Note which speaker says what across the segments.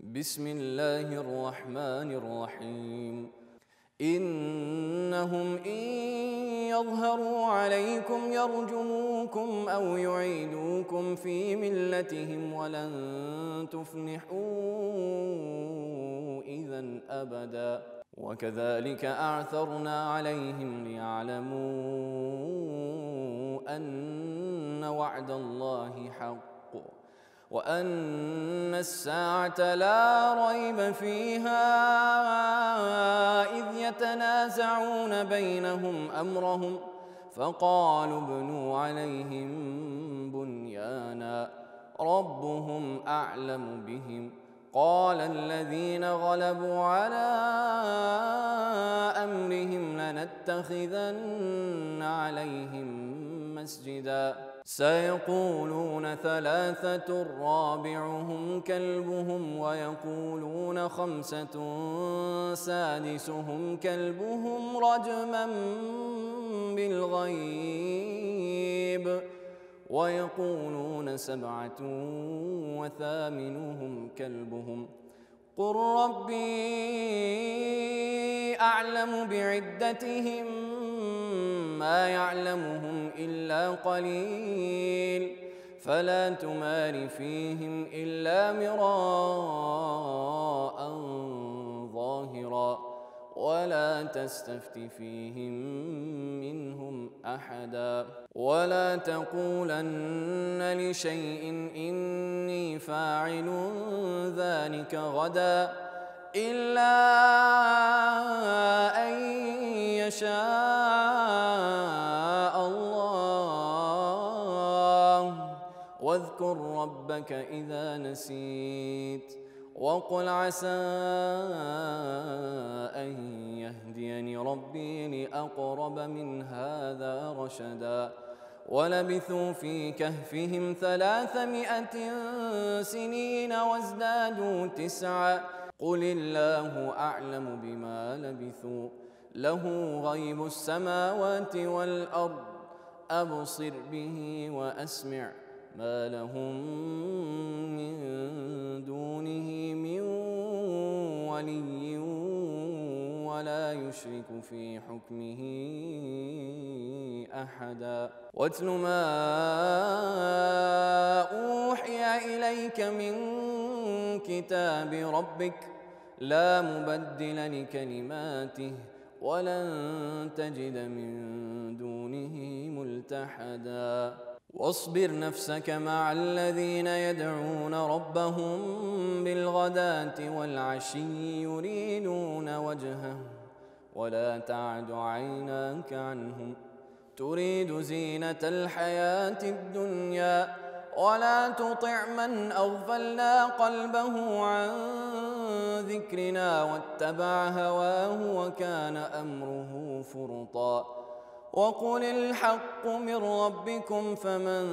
Speaker 1: بسم الله الرحمن الرحيم إنهم إن يظهروا عليكم يرجموكم أو يعيدوكم في ملتهم ولن تفلحوا إذا أبدا وكذلك أعثرنا عليهم ليعلموا أن وعد الله حق وأن الساعة لا ريب فيها إذ يتنازعون بينهم أمرهم فقالوا ابنوا عليهم بنيانا ربهم أعلم بهم قال الذين غلبوا على أمرهم لنتخذن عليهم مسجدا سيقولون ثلاثة رابعهم كلبهم ويقولون خمسة سادسهم كلبهم رجما بالغيب ويقولون سبعة وثامنهم كلبهم قل ربي أعلم بعدتهم ما يعلمهم إلا قليل فلا تمار فيهم إلا مراء ظاهرا ولا تستفت فيهم منهم أحدا ولا تقولن لشيء إني فاعل ذلك غدا إلا أن يشاء الله واذكر ربك إذا نسيت وقل عسى أن يهديني ربي لأقرب من هذا رشدا ولبثوا في كهفهم 300 سنين وازدادوا 9 قل الله أعلم بما لبثوا له غيب السماوات والأرض أبصر به وأسمع ما لهم من دونه من ولي ولا يشرك في حكمه أحدا واتل ما أوحي إليك من كتاب ربك لا مبدل لكلماته ولن تجد من دونه ملتحدا واصبر نفسك مع الذين يدعون ربهم بالغداة والعشي يريدون وجهه ولا تعد عيناك عنهم تريد زينة الحياة الدنيا ولا تطع من أغفلنا قلبه عن ذكرنا واتبع هواه وكان أمره فرطا وقل الحق من ربكم فمن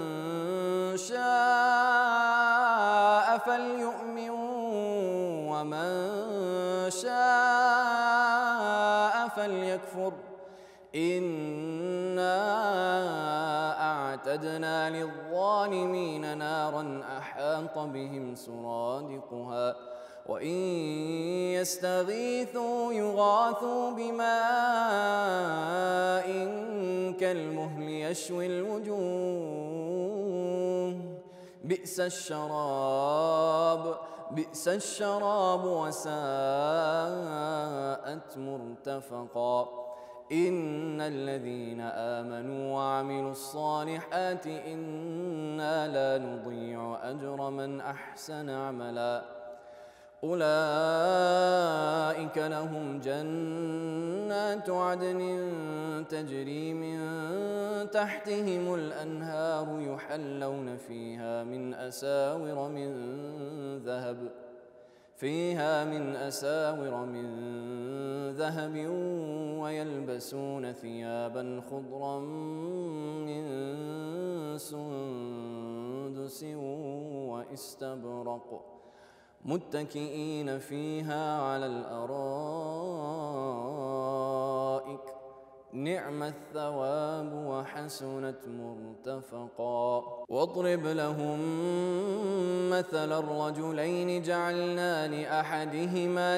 Speaker 1: شاء فليؤمن ومن شاء فليكفر إنا أعتدنا للظالمين نارا أحاط بهم سرادقها وإن يستغيثوا يغاثوا بماء كالمهل يشوي الوجوه بئس الشراب وساءت مرتفقا إن الذين آمنوا وعملوا الصالحات إنا لا نضيع أجر من أحسن عملا أولئك لهم جنات عدن تجري من تحتهم الأنهار يحلون فيها من أساور من ذهب ويلبسون ثيابا خضرا من سندس واستبرق متكئين فيها على الأرائك نعم الثواب وحسنت مرتفقا. واضرب لهم مثل الرجلين جعلنا لأحدهما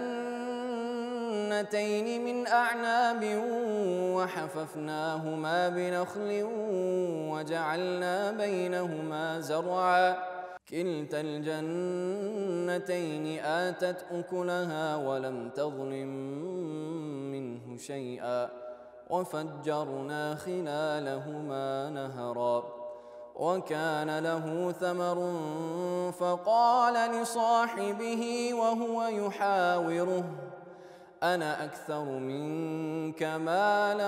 Speaker 1: جنتين من أعناب وحففناهما بنخل وجعلنا بينهما زرعا كلتا الجنتين آتت أكلها ولم تظلم منه شيئا وفجرنا خلالهما نهرا. وكان له ثمر فقال لصاحبه وهو يحاوره أنا أكثر منك مالا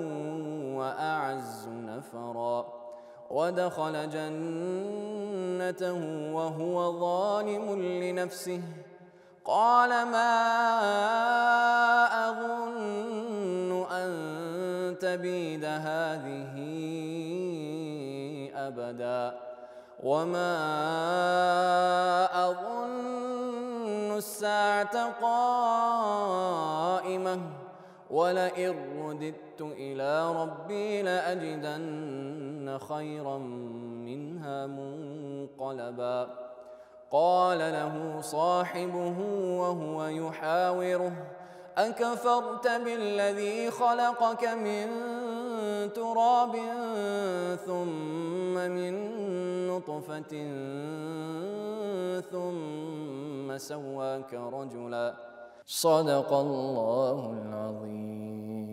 Speaker 1: وأعز نفرا. ودخل جنته وهو ظالم لنفسه قال ما أظن أن تبيد هذه أبدا وما أظن الساعة قائمة ولئن رددت إلى ربي لأجدن خيرا منها منقلبا. قال له صاحبه وهو يحاوره أكفرت بالذي خلقك من تراب ثم من نطفة ثم سواك رجلا. صدق الله العظيم.